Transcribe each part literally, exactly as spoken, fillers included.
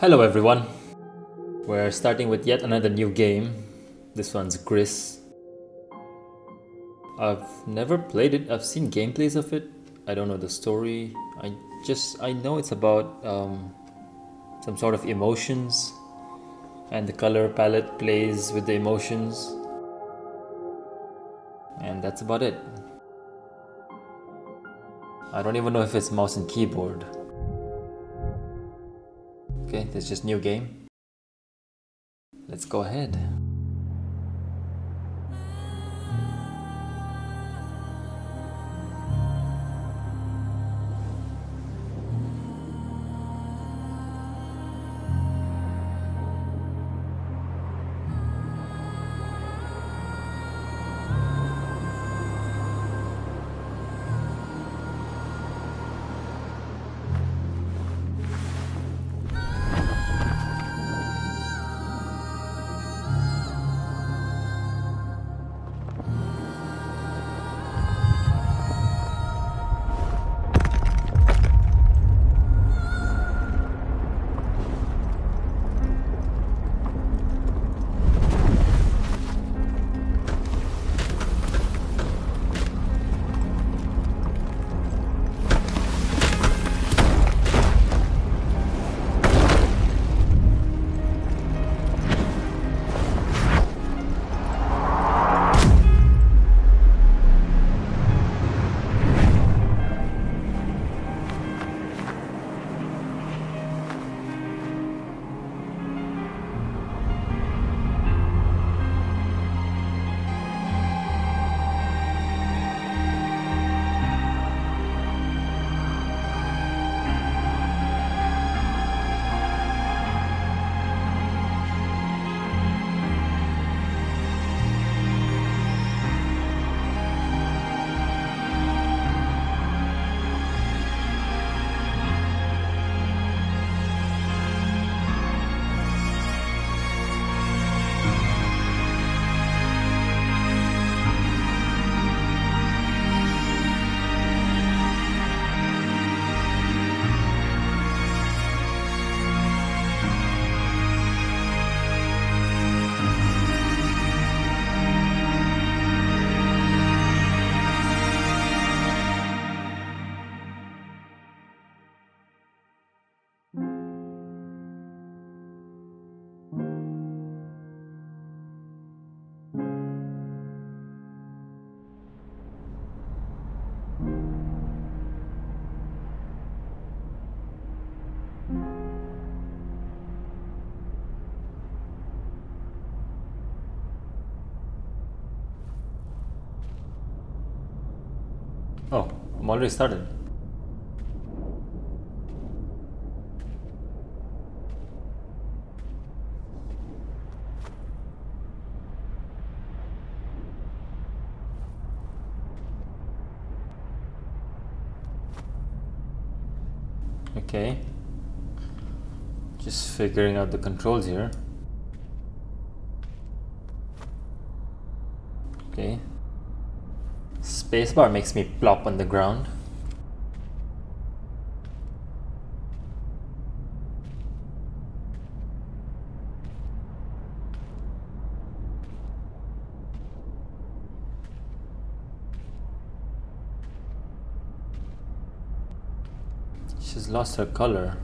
Hello everyone, we're starting with yet another new game. This one's Gris. I've never played it, I've seen gameplays of it. I don't know the story. I just, I know it's about um, some sort of emotions, and the color palette plays with the emotions. And that's about it. I don't even know if it's mouse and keyboard. Okay, this is just new game. Let's go ahead. Oh, I'm already started. Okay. Just figuring out the controls here. Okay. Spacebar makes me plop on the ground. She's lost her color.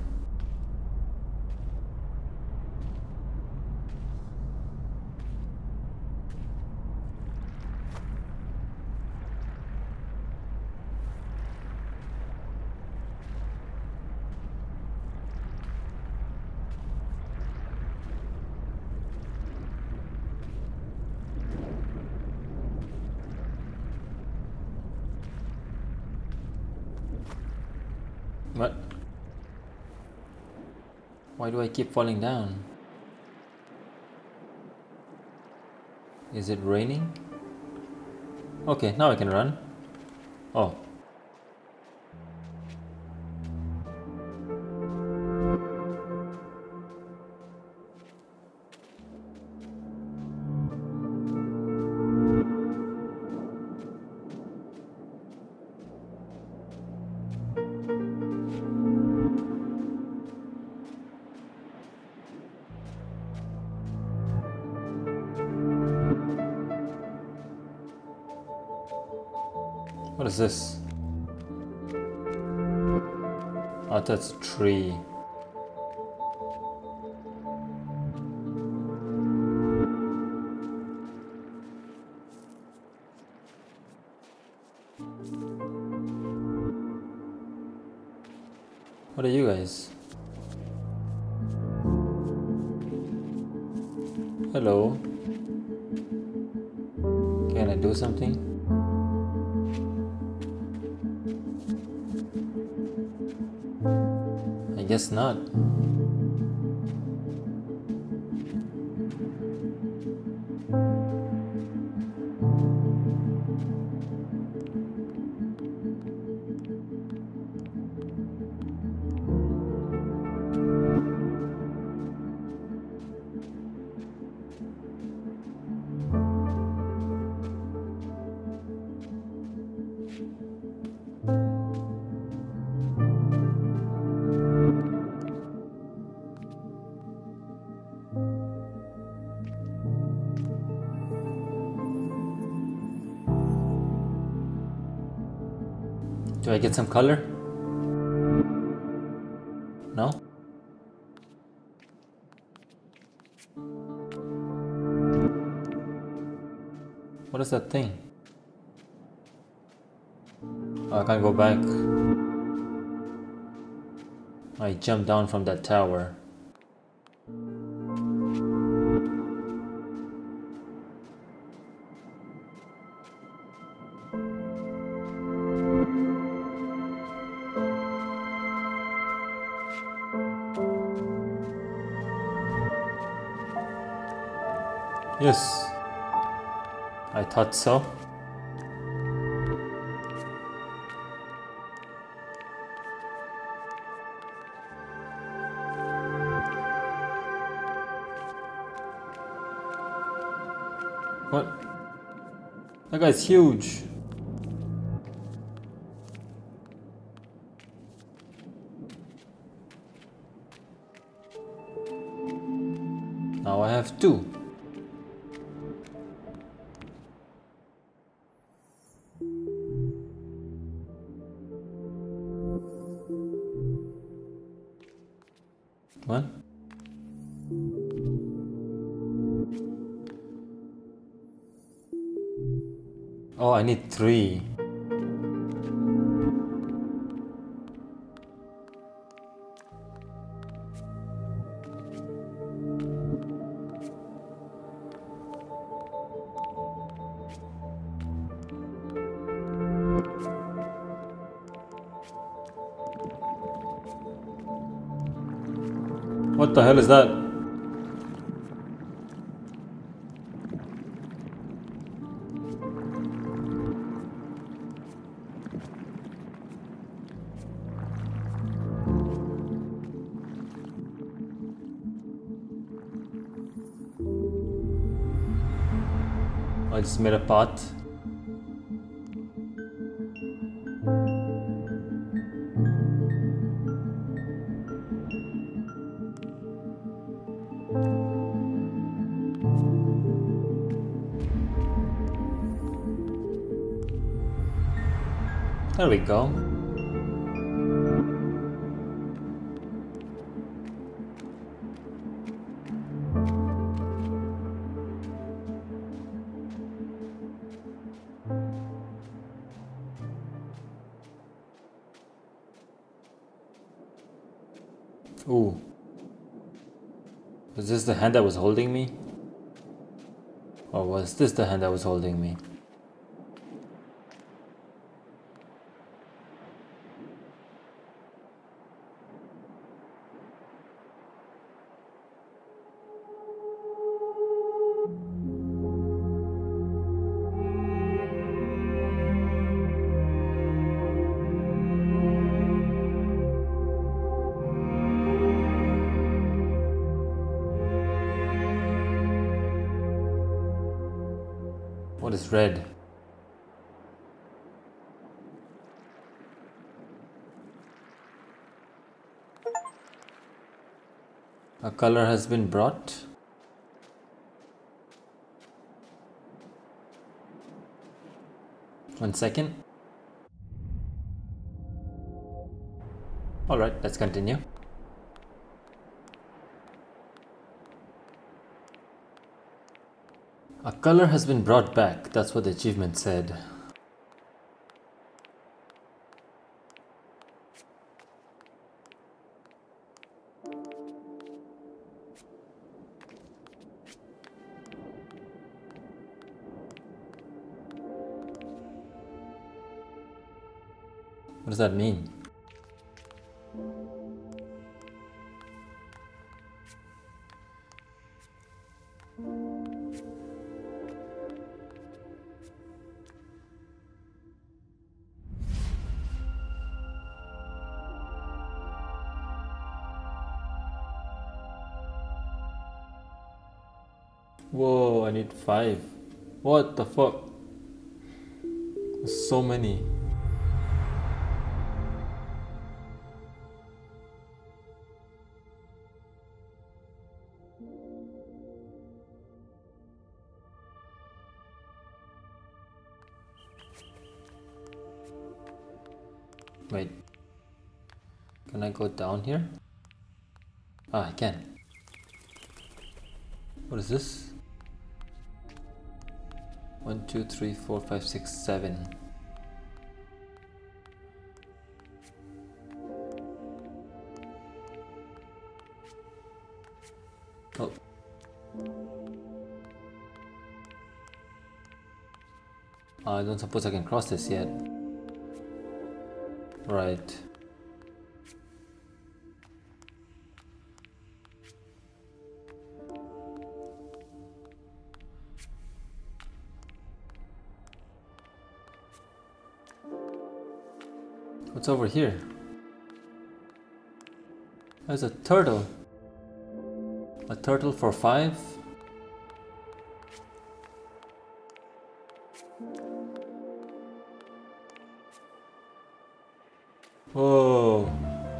What? Why do I keep falling down? Is it raining? Okay, now I can run. Oh. What is this? Oh, that's a tree. What are you guys? Hello. Can I do something? I guess not. Do I get some color? No? What is that thing? Oh, I can't go back. I jumped down from that tower. Yes, I thought so. What? That guy's huge. Now I have two. What? Oh, I need three. What the hell is that? I just made a path. There we go. Ooh. Was this the hand that was holding me? Or was this the hand that was holding me? What is red? A color has been brought. One second. Alright, let's continue. A color has been brought back. That's what the achievement said. What does that mean? Whoa, I need five. What the fuck? There's so many. Wait, can I go down here? Ah, I can. What is this? One, two, three, four, five, six, seven. Oh. I don't suppose I can cross this yet. Right. What's over here? There's a turtle. A turtle for five? Whoa.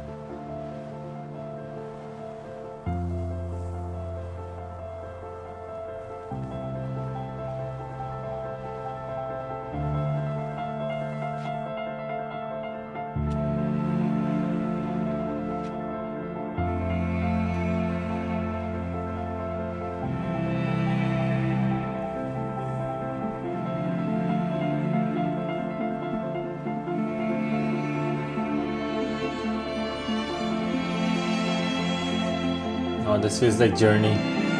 Oh, this feels like Journey.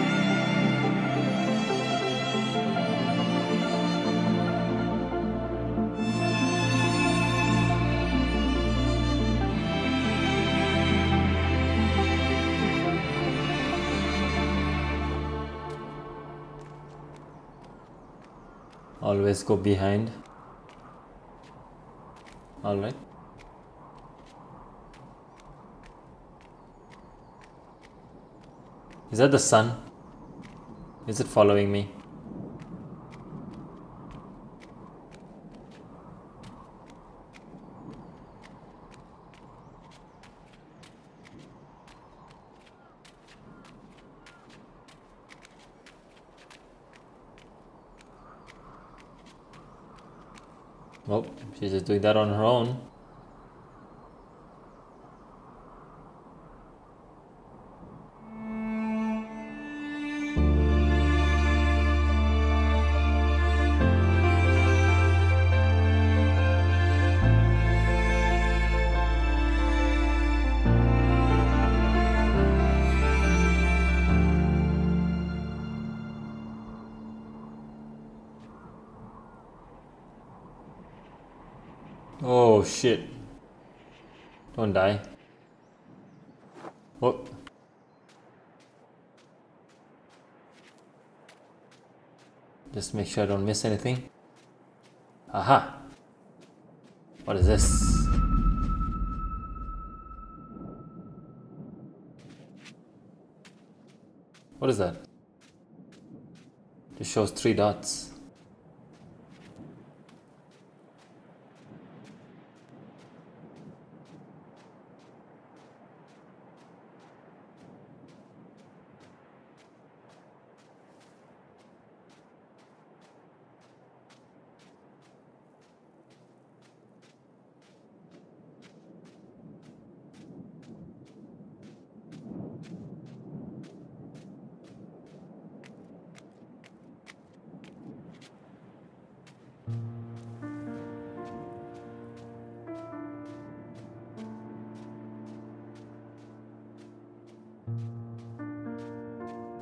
Always go behind. All right. Is that the sun? Is it following me? Oh, she's just doing that on her own. Oh shit. Don't die. Oh. Just make sure I don't miss anything. Aha! What is this? What is that? It shows three dots.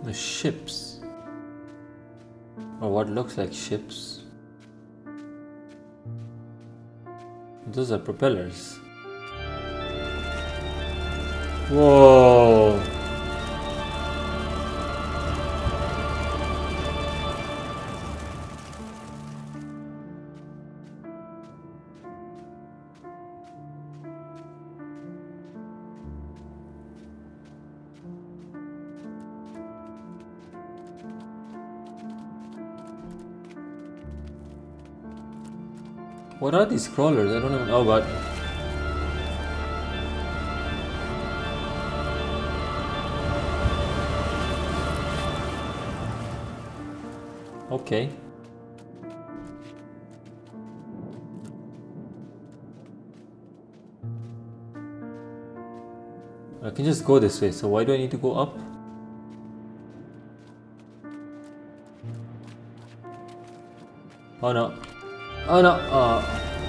The ships. Or what looks like ships. Those are propellers. Whoa! What are these crawlers? I don't even know about. Okay. I can just go this way, so why do I need to go up? Oh no. Oh no. Oh.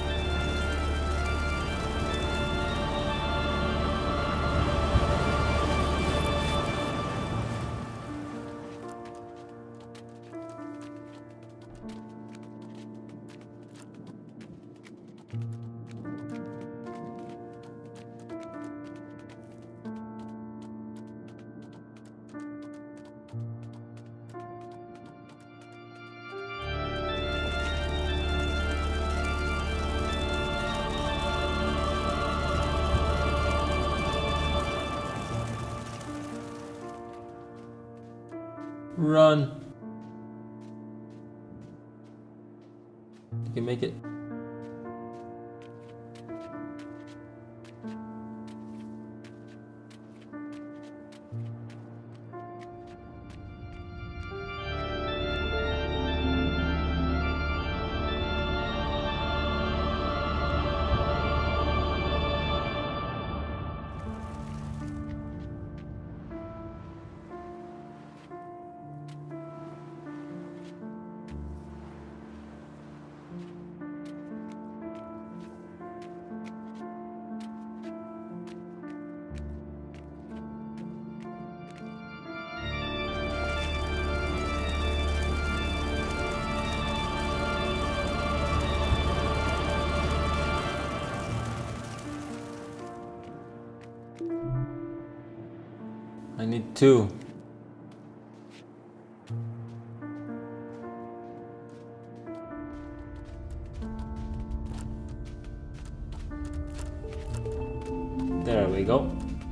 Run. You can make it. I need two. There we go.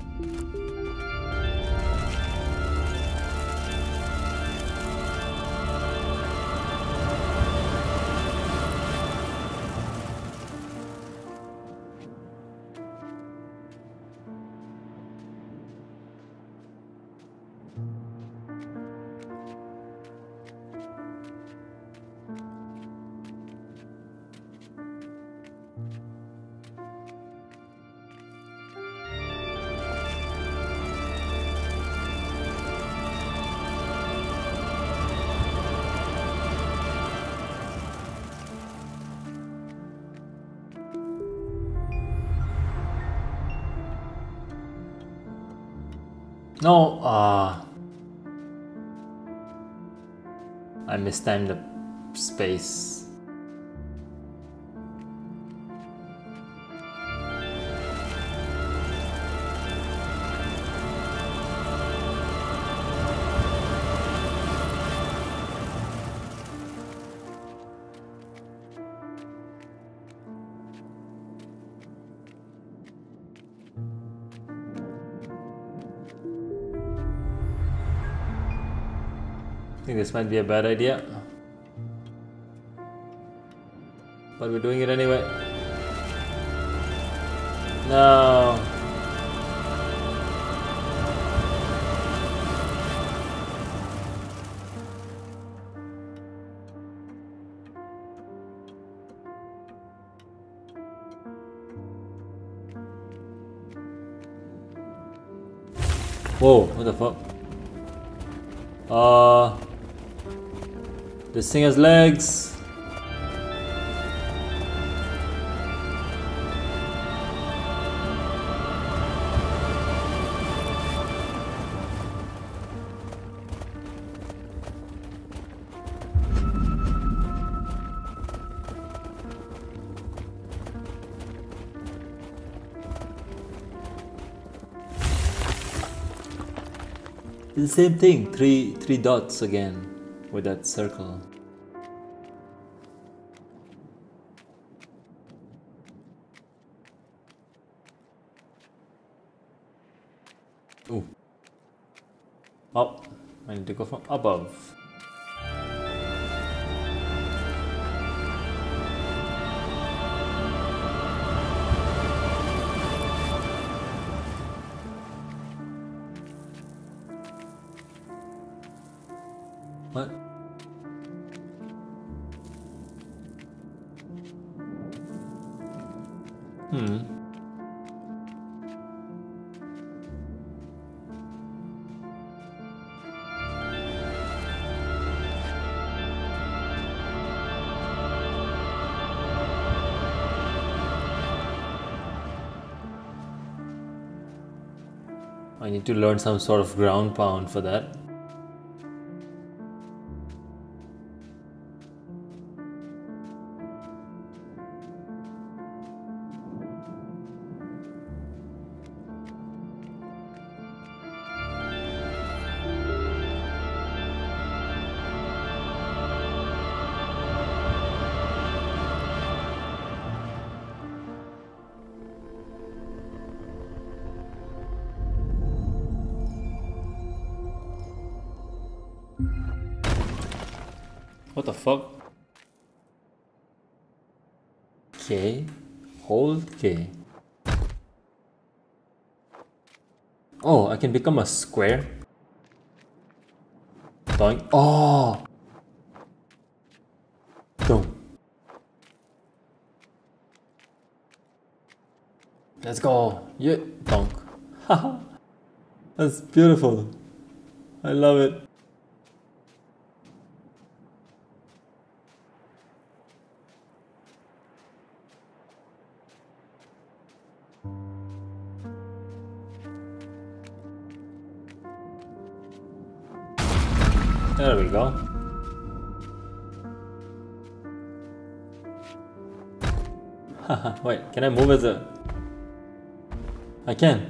No, ah, uh, I mistimed the space. I think this might be a bad idea, but we're doing it anyway. No. Whoa, what the fuck? Uh, this thing has legs. It's the same thing, three three dots again with that circle. Ooh. Oh, I need to go from above. What? Hmm. I need to learn some sort of ground pound for that. What the fuck? K, hold K. Oh, I can become a square. Doink. Oh! Boom. Let's go. Yeah, donk. Haha. That's beautiful. I love it. There we go. Haha, wait, can I move as a... I can.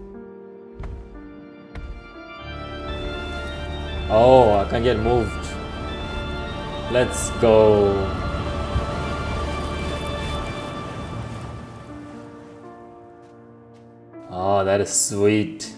Oh, I can get moved. Let's go. Oh, that is sweet.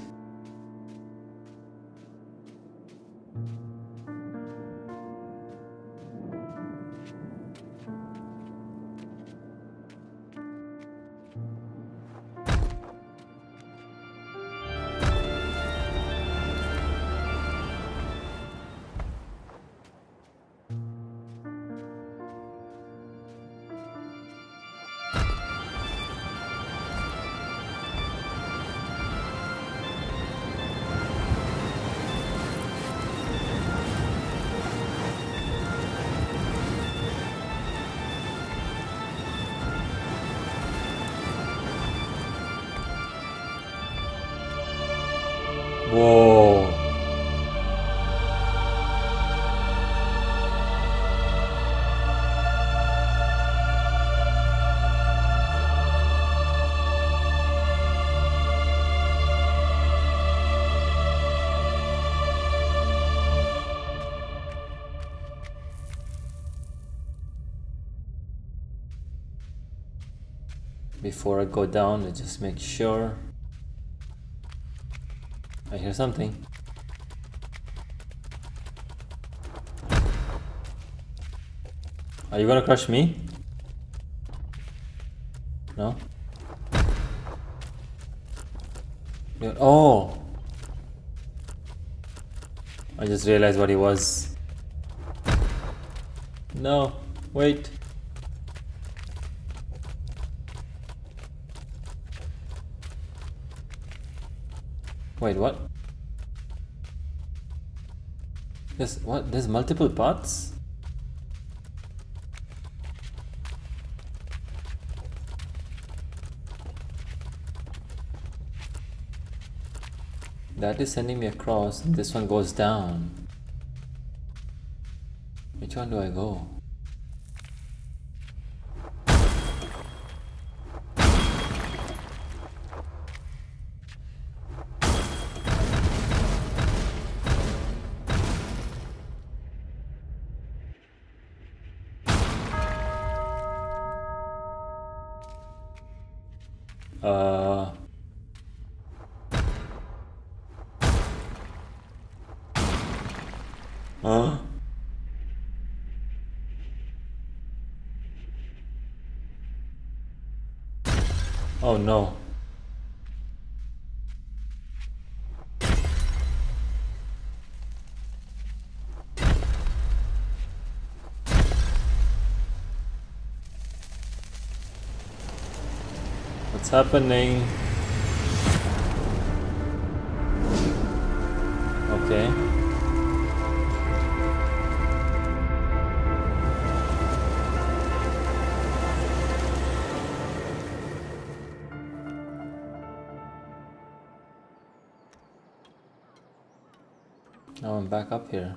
Whoa. Before I go down, I just make sure. I hear something. Are you gonna crush me? No? You're, oh! I just realized what he was. No, wait. Wait, what? There's what? There's multiple parts? That is sending me across, and this one goes down. Which one do I go? Uh... Huh? Oh no. What's happening? Okay. Now I'm back up here.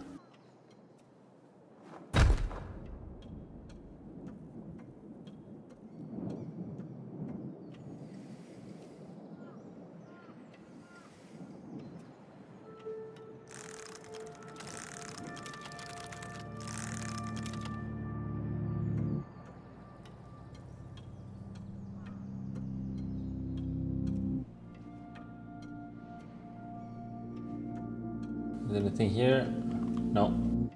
Is there anything here? No.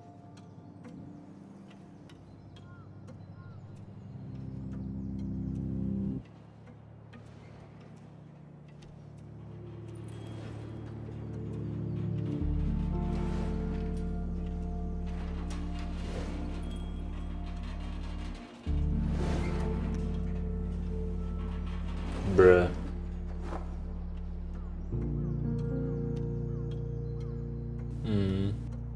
Bruh. Hmm.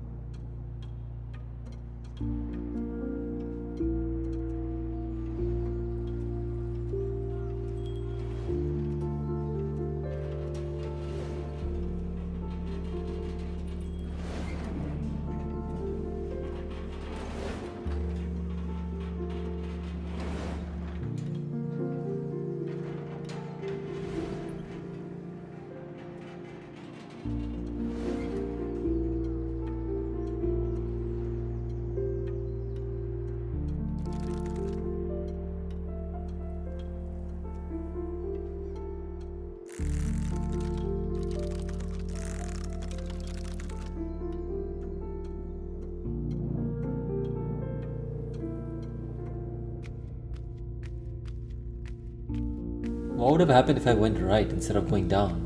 What would have happened if I went right instead of going down?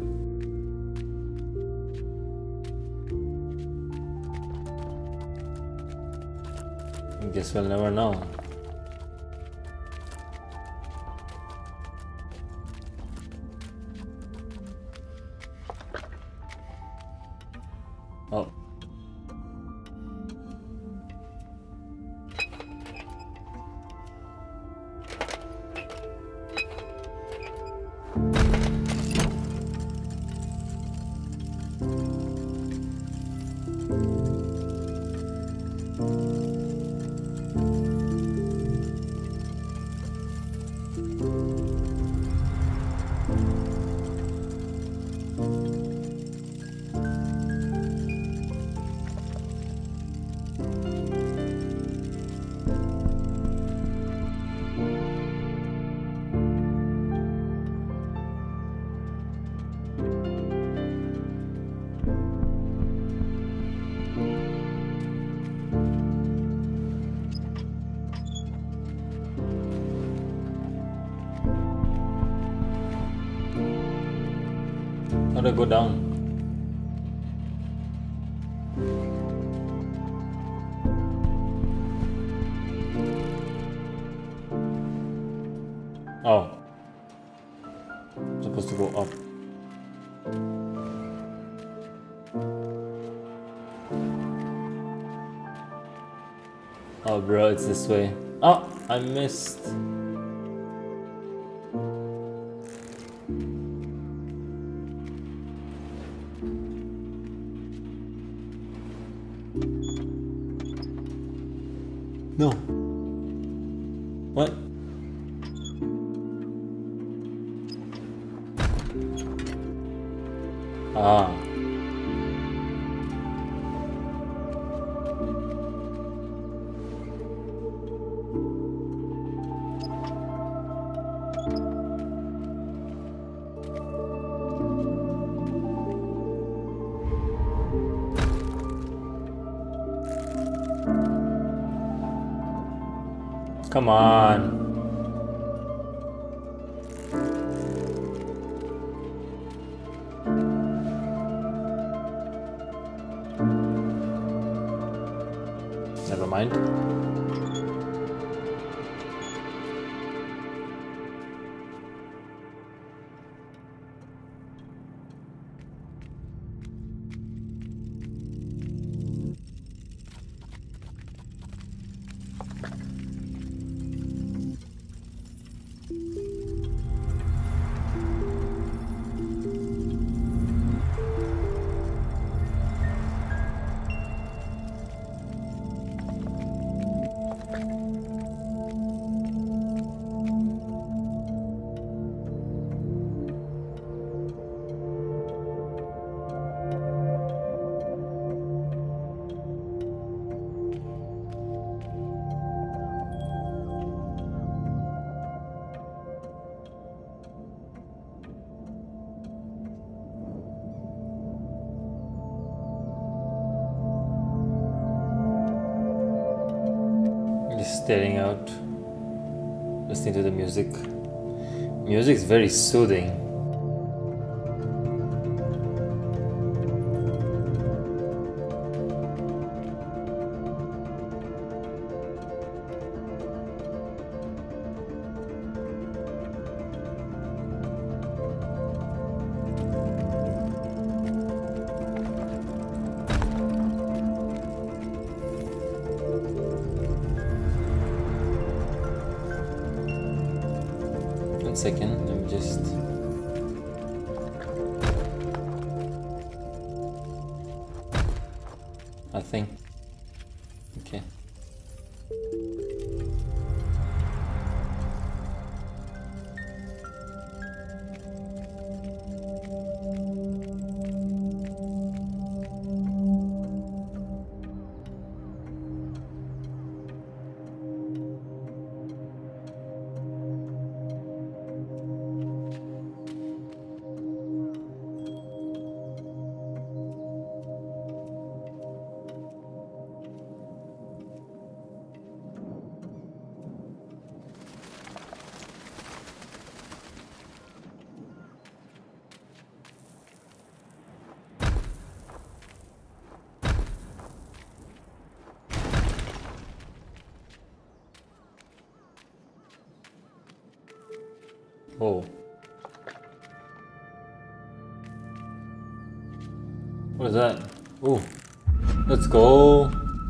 I guess we'll never know. Oh. How do I go down? Oh. I'm supposed to go up. Oh bro, it's this way. Oh, I missed. No. What? Ah. Come on. Never mind. Just staring out, listening to the music. Music is very soothing. One second, let me just... I think... Okay. Oh. What is that? Oh. Let's go.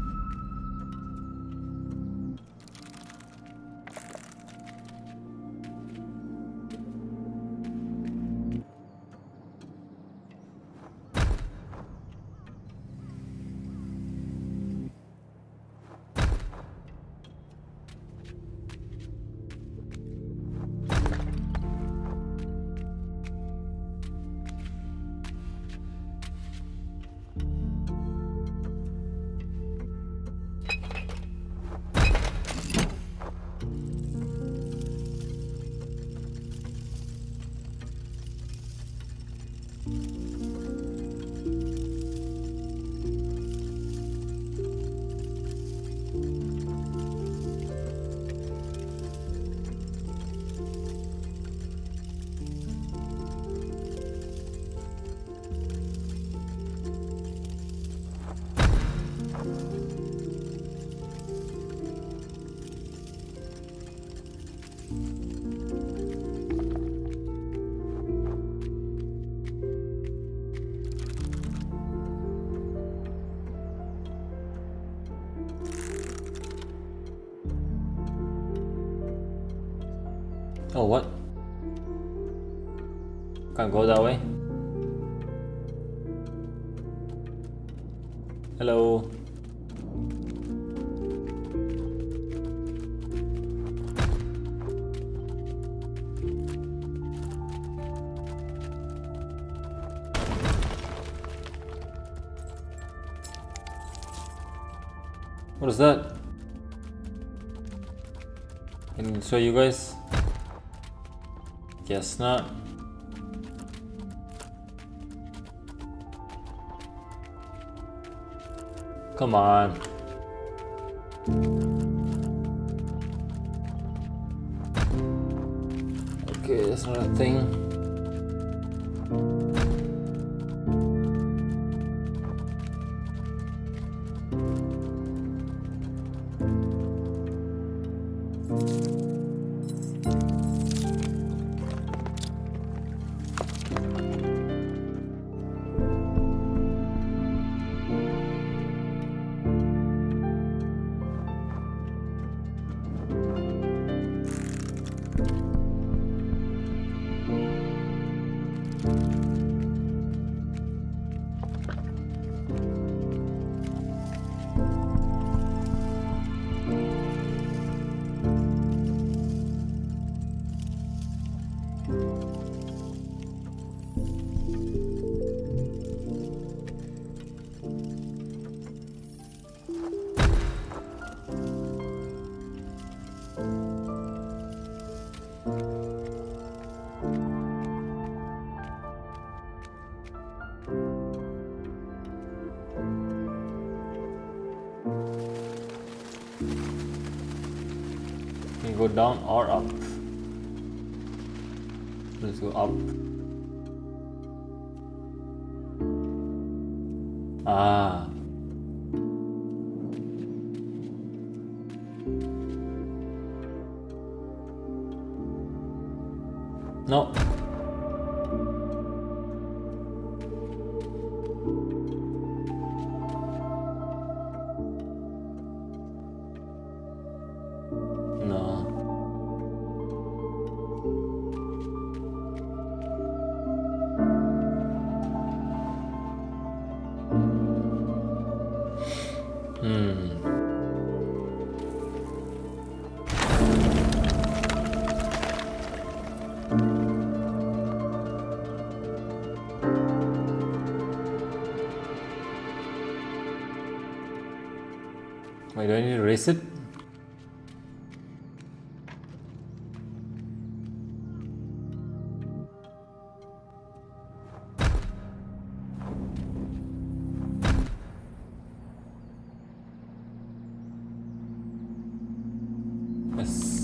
Oh, what? Can't go that way. Hello. What is that? Can I show you guys? Guess not. Come on. Okay, that's not a thing. Can go down or up. Let's go up. Ah. No. Wait, do I need to erase it? Yes.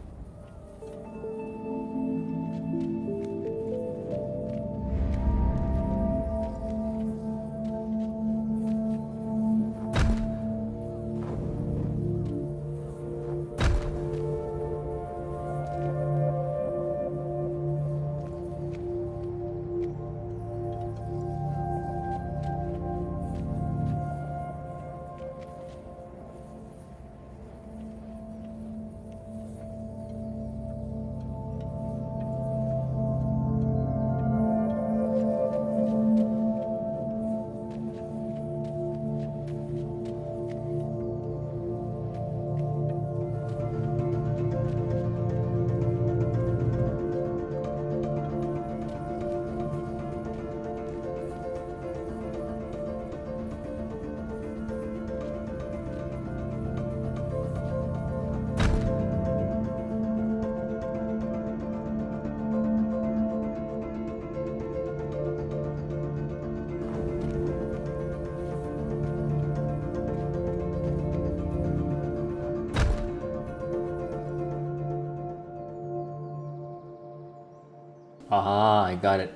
Aha, I got it.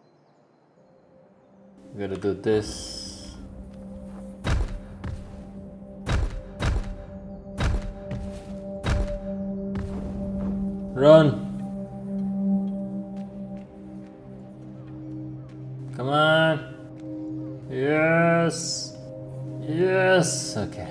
Gotta do this. Run! Come on! Yes! Yes! Okay.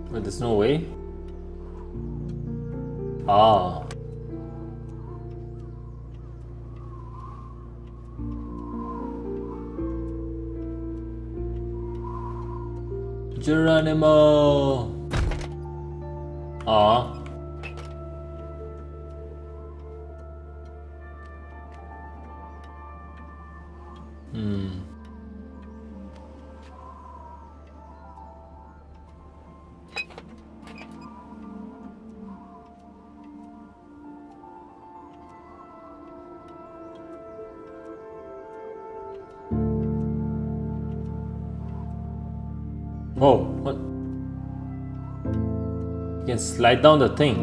But there's no way. Ah. Geronimo. Ah. Hmm. Whoa, what? You can slide down the thing.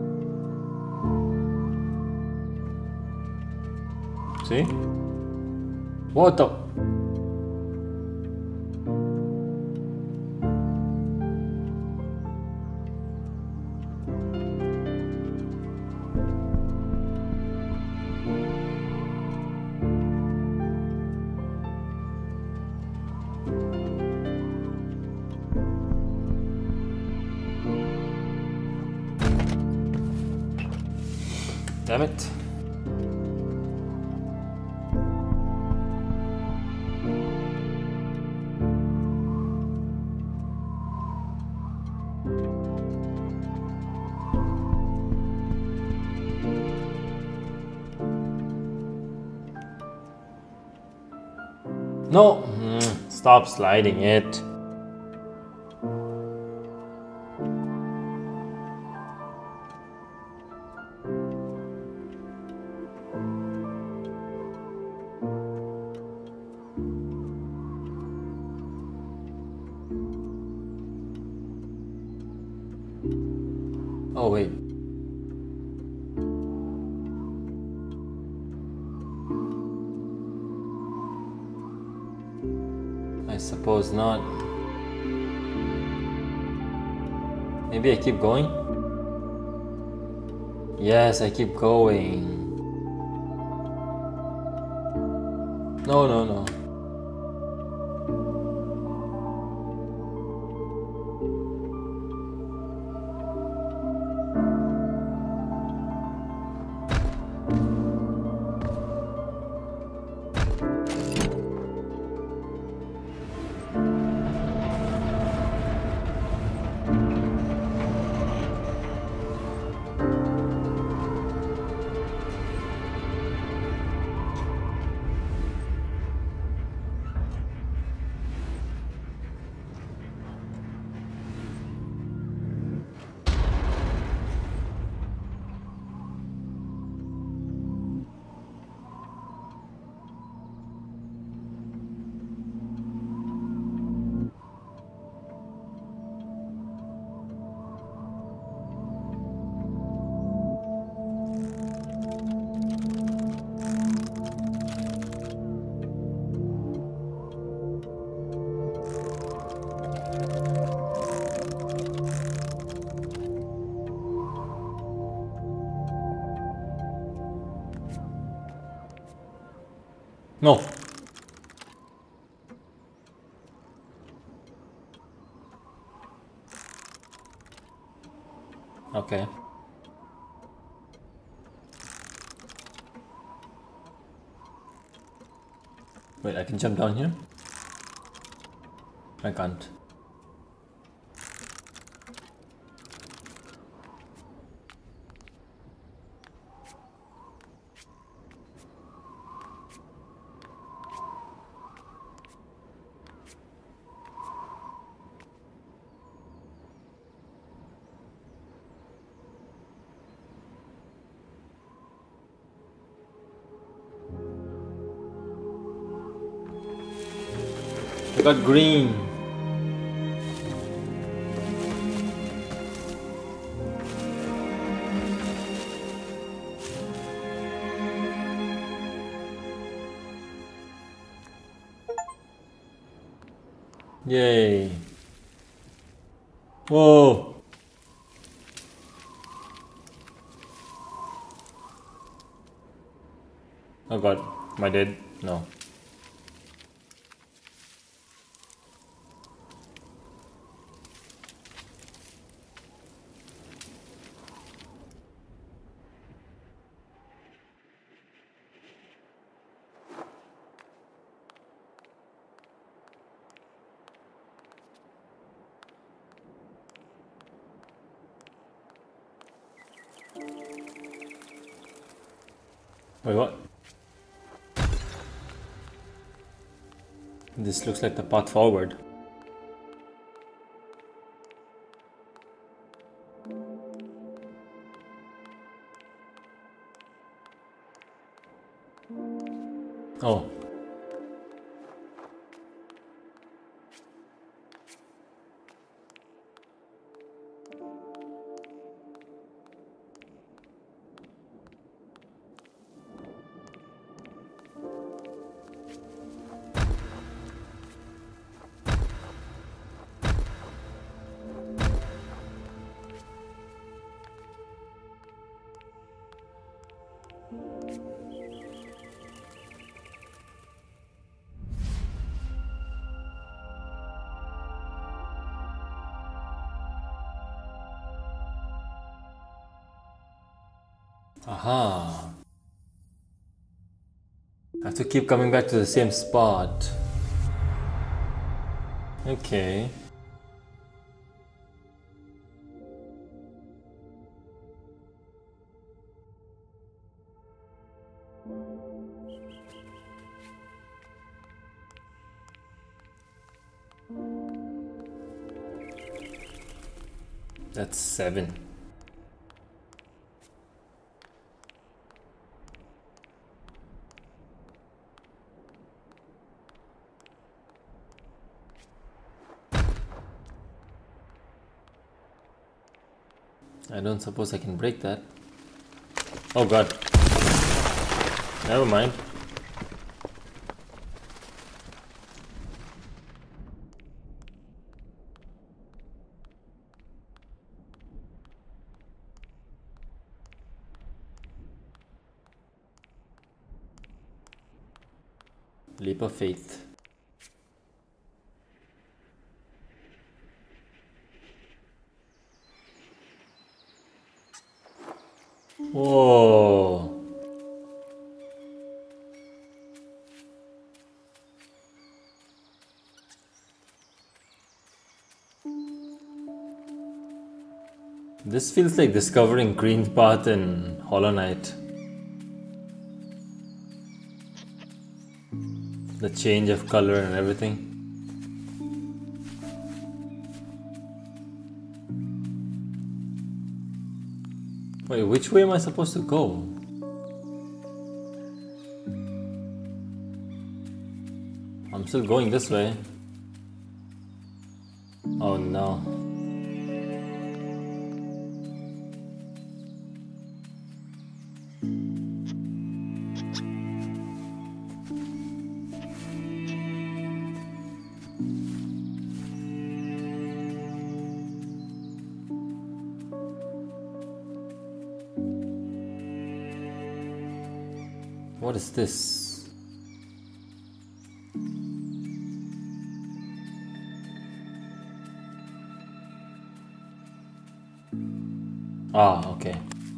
See? What the? Damn it. No, mm, stop sliding it. Oh wait. I suppose not. Maybe I keep going? Yes, I keep going. No, no, no. No. Okay. Wait, I can jump down here? I can't. I got green. Yay. Whoa. Oh god, am I dead? No. Wait, what? This looks like the path forward. Oh. Aha. I have to keep coming back to the same spot. Okay. That's seven. I don't suppose I can break that. Oh god. Never mind. Leap of faith. Whoa. This feels like discovering green path in Hollow Knight. The change of color and everything. Wait, which way am I supposed to go? I'm still going this way. Oh no. What is this? Ah, okay.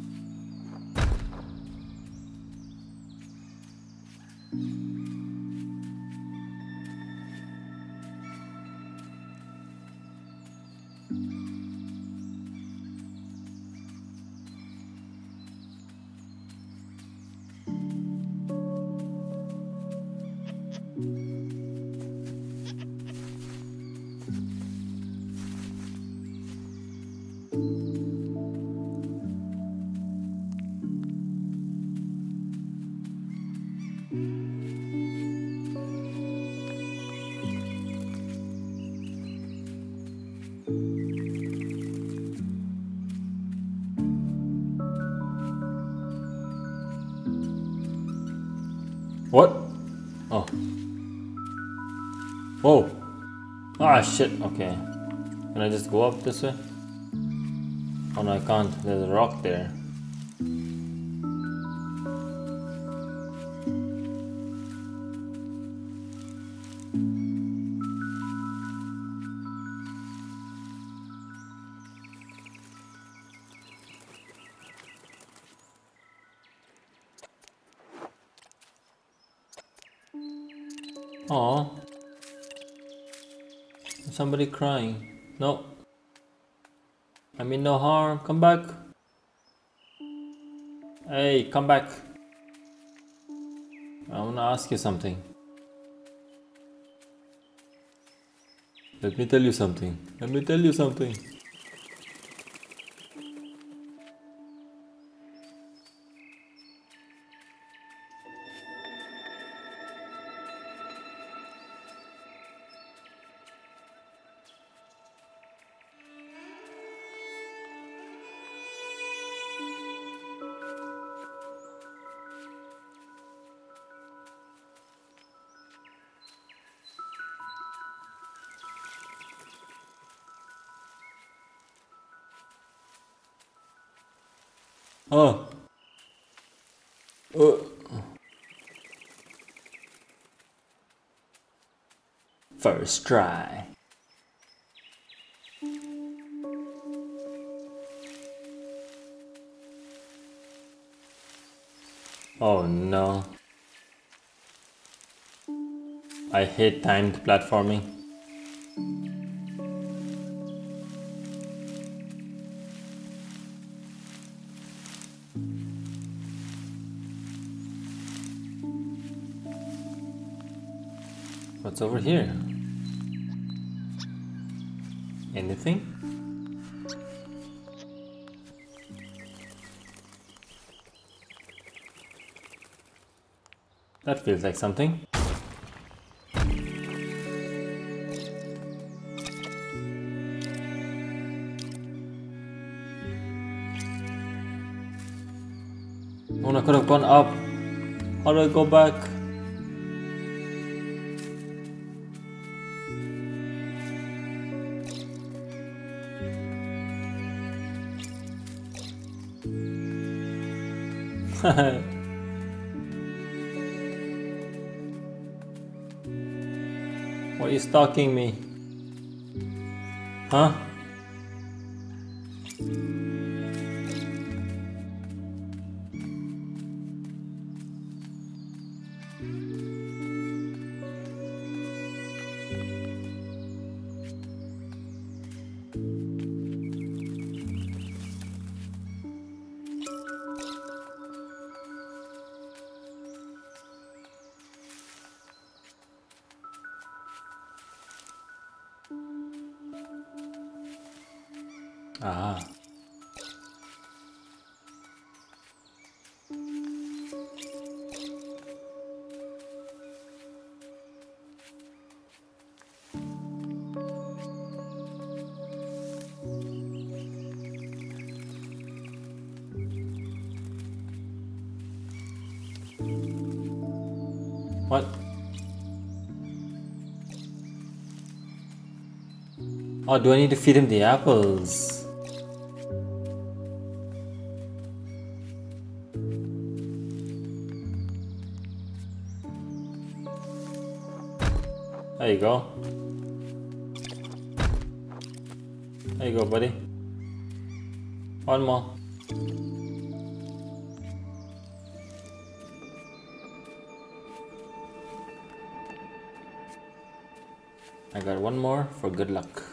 What? Oh. Whoa. Ah, shit. Okay. Can I just go up this way? Oh no, I can't. There's a rock there. Aw. Somebody crying. No. I mean no harm. Come back. Hey, come back. I want to ask you something. Let me tell you something. Let me tell you something. Oh. Uh. First try. Oh no. I hate timed platforming. What's over here? Anything? That feels like something. Oh, I could have gone up. How do I go back? Why are you stalking me? Huh? Ah. What? Oh, do I need to feed him the apples? There you go. There you go, buddy. One more. I got one more for good luck.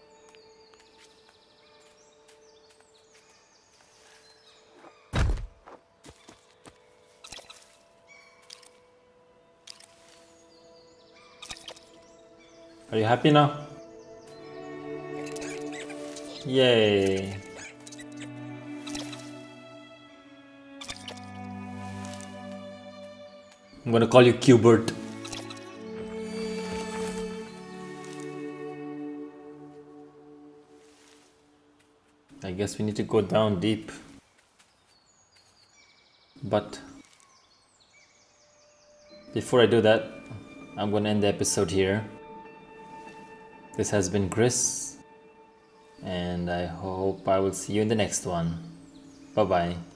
Are you happy now? Yay! I'm gonna call you Qbert. I guess we need to go down deep. But before I do that, I'm gonna end the episode here. This has been Gris, and I hope I will see you in the next one. Bye bye.